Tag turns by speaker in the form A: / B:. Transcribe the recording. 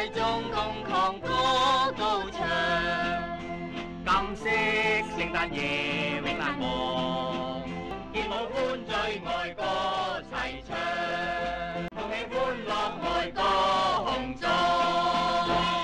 A: 眾共同歌高唱。金色聖誕夜永難忘，見舞歡聚愛歌齊唱，同慶歡樂愛歌紅妝。